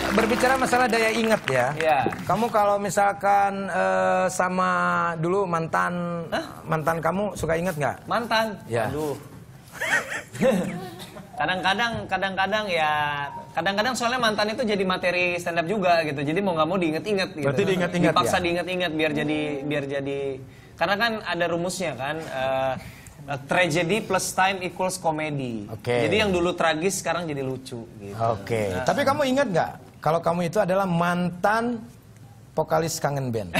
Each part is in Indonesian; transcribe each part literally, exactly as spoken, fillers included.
berbicara masalah daya ingat ya. Iya. Kamu kalau misalkan eh, sama dulu mantan Hah? mantan kamu suka ingat nggak? Mantan? Ya. Aduh. Kadang-kadang, kadang-kadang ya, kadang-kadang soalnya mantan itu jadi materi stand up juga gitu. Jadi mau nggak mau diinget-inget gitu. Berarti diinget-inget Dipaksa ya? diinget-inget biar jadi, biar jadi. Karena kan ada rumusnya kan. Uh, tragedy plus time equals comedy. Oke. Okay. Jadi yang dulu tragis sekarang jadi lucu. Gitu. Oke. Okay. Nah. Tapi kamu ingat nggak kalau kamu itu adalah mantan vokalis Kangen Band?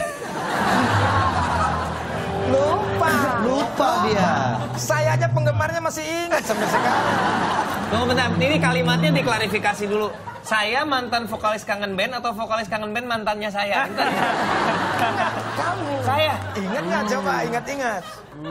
Lupa. Lupa dia. Saya aja penggemarnya masih ingat sampai sekarang. Tunggu bentar, ini kalimatnya diklarifikasi dulu. Saya mantan vokalis Kangen Band atau vokalis Kangen Band mantannya saya? Bentar. Kamu. Saya. Ingat nggak? Coba ingat-ingat.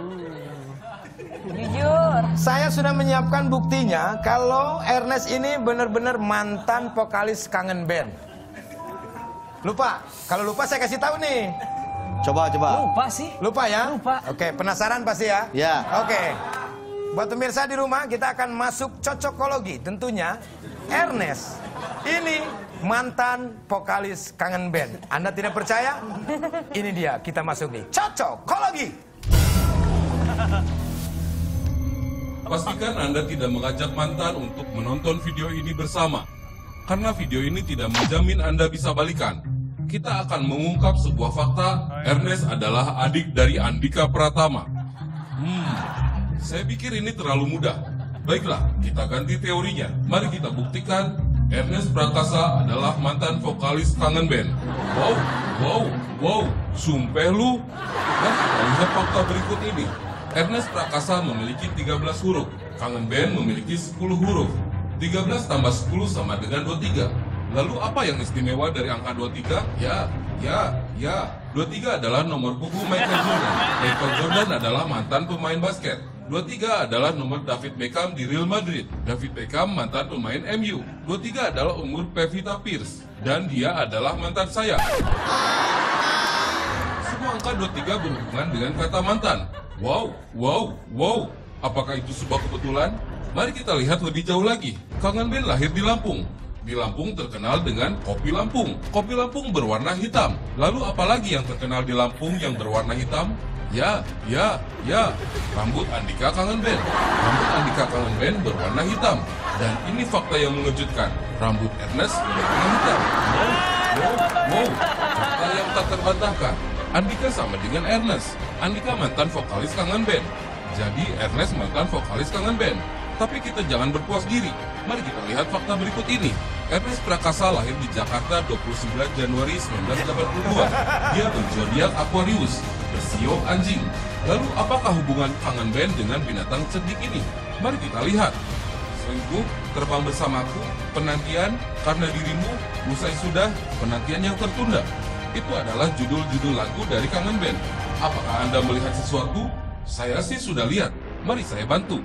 Jujur. Saya sudah menyiapkan buktinya kalau Ernest ini benar-benar mantan vokalis Kangen Band. Lupa? Kalau lupa saya kasih tahu nih. Coba, coba. Lupa sih. Lupa ya? Lupa. Oke, penasaran pasti ya? Ya. Oke. Buat pemirsa di rumah, kita akan masuk cocokologi. Tentunya, Ernest ini mantan vokalis Kangen Band. Anda tidak percaya? Ini dia, kita masuk nih. Cocokologi. Pastikan Anda tidak mengajak mantan untuk menonton video ini bersama. Karena video ini tidak menjamin Anda bisa balikan. Kita akan mengungkap sebuah fakta, Ernest adalah adik dari Andika Pratama. Hmm, saya pikir ini terlalu mudah. Baiklah, kita ganti teorinya. Mari kita buktikan, Ernest Prakasa adalah mantan vokalis Kangen Band. Wow, wow, wow, sumpah lu. Nah, kita lihat fakta berikut ini. Ernest Prakasa memiliki tiga belas huruf, Kangen Band memiliki sepuluh huruf. tiga belas tambah sepuluh sama dengan dua puluh tiga. Lalu apa yang istimewa dari angka dua puluh tiga? Ya, ya, ya. dua puluh tiga adalah nomor punggung Michael Jordan. Michael Jordan adalah mantan pemain basket. dua puluh tiga adalah nomor David Beckham di Real Madrid. David Beckham mantan pemain M U. dua puluh tiga adalah umur Pevita Pierce. Dan dia adalah mantan saya. Semua angka dua puluh tiga berhubungan dengan kata mantan. Wow, wow, wow. Apakah itu sebuah kebetulan? Mari kita lihat lebih jauh lagi. Kangen Band lahir di Lampung. Di Lampung terkenal dengan kopi Lampung. Kopi Lampung berwarna hitam. Lalu apalagi yang terkenal di Lampung yang berwarna hitam? Ya, ya, ya. Rambut Andika Kangen Band. Rambut Andika Kangen Band berwarna hitam. Dan ini fakta yang mengejutkan. Rambut Ernest berwarna hitam. Wow, wow, wow. Fakta yang tak terbantahkan. Andika sama dengan Ernest. Andika mantan vokalis Kangen Band. Jadi Ernest mantan vokalis Kangen Band. Tapi kita jangan berpuas diri. Mari kita lihat fakta berikut ini. Ernest Prakasa lahir di Jakarta dua puluh sembilan Januari seribu sembilan ratus delapan puluh dua. Dia berzodiak Aquarius, bersio anjing. Lalu apakah hubungan Kangen Band dengan binatang cerdik ini? Mari kita lihat. Selingkuh, terbang bersamaku, penantian, karena dirimu, usai sudah, penantian yang tertunda. Itu adalah judul-judul lagu dari Kangen Band. Apakah Anda melihat sesuatu? Saya sih sudah lihat. Mari saya bantu.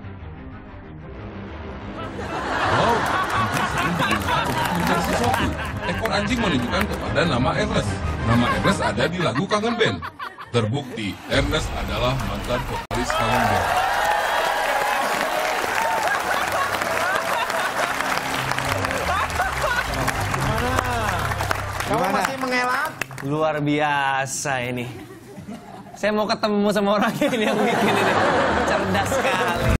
Wow, anjing sering digunakan untuk mencari sesuatu. Ekor anjing menunjukkan kepada nama Ernest. Nama Ernest ada di lagu Kangen Band. Terbukti, Ernest adalah mantan vokalis Kangen Band. Kamu masih mengelak? Luar biasa ini. Saya mau ketemu sama orang ini yang bikin ini. Cerdas sekali.